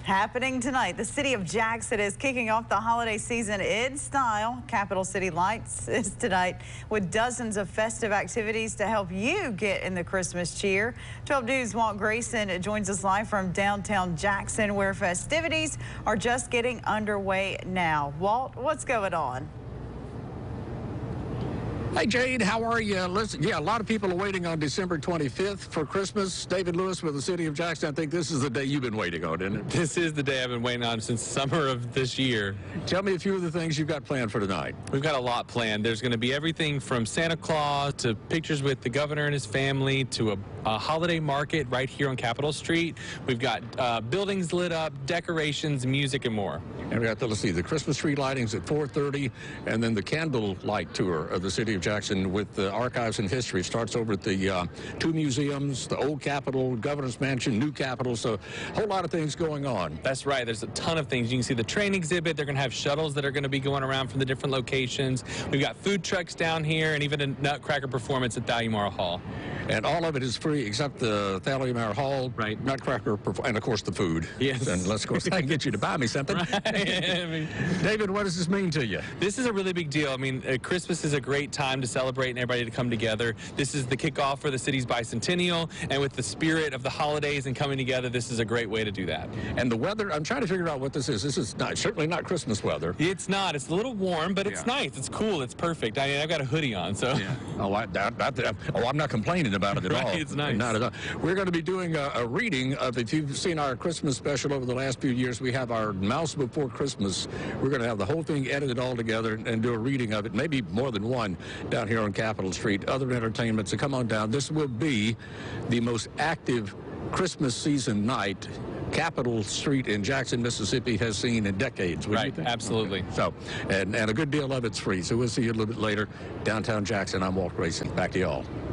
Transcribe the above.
Happening tonight, the city of Jackson is kicking off the holiday season in style. Capital City Lights is tonight with dozens of festive activities to help you get in the Christmas cheer. 12 News' Walt Grayson joins us live from downtown Jackson, where festivities are just getting underway now. Walt, what's going on? Hey, Jade, how are you? Listen, a lot of people are waiting on December 25th for Christmas. David Lewis with the city of Jackson, I think this is the day you've been waiting on, isn't it? This is the day I've been waiting on since summer of this year. Tell me a few of the things you've got planned for tonight. We've got a lot planned. There's going to be everything from Santa Claus to pictures with the governor and his family to a holiday market right here on Capitol Street. We've got buildings lit up, decorations, music, and more. And we got let's see, the Christmas tree lightings at 4:30, and then the candle light tour of the city of Jackson with the archives and history. Starts over at the two museums, the old Capitol, Governor's Mansion, new Capitol. So a whole lot of things going on. That's right. There's a ton of things. You can see the train exhibit. They're going to have shuttles that are going to be going around from the different locations. We've got food trucks down here and even a nutcracker performance at Thalia Hall. And all of it is free except the Thalia Hall, right? Nutcracker, and of course the food. Yes. And of course I can get you to buy me something. Right. David, what does this mean to you? This is a really big deal. I mean, Christmas is a great time to celebrate and everybody to come together. This is the kickoff for the city's bicentennial, and with the spirit of the holidays and coming together, this is a great way to do that. And the weather, I'm trying to figure out what this is. This is certainly not Christmas weather. It's not. It's a little warm, but it's nice. It's cool. It's perfect. I mean, I've got a hoodie on, so. Yeah. I'm not complaining about it at all. Right, it's nice. Not at all. We're going to be doing a reading of, if you've seen our Christmas special over the last few years, we have our Mouse Before Christmas. We're going to have the whole thing edited all together and do a reading of it, maybe more than one, down here on Capitol Street. Other entertainment, so come on down. This will be the most active Christmas season night Capitol Street in Jackson, Mississippi has seen in decades. Right, absolutely. Okay. So, and a good deal of it's free. So we'll see you a little bit later. Downtown Jackson, I'm Walt Grayson. Back to y'all.